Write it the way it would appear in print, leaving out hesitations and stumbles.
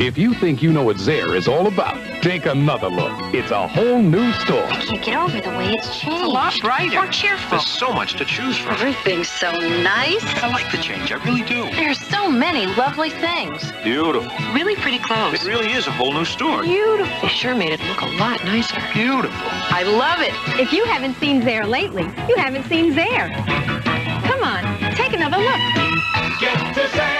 If you think you know what Zayre is all about, take another look. It's a whole new store. I can't get over the way it's changed. It's a lot brighter. More cheerful. There's so much to choose from. Everything's so nice. I like the change. I really do. There's so many lovely things. Beautiful. Really pretty clothes. It really is a whole new store. Beautiful. They sure made it look a lot nicer. Beautiful. I love it. If you haven't seen Zayre lately, you haven't seen Zayre. Come on, take another look. Get to Zayre.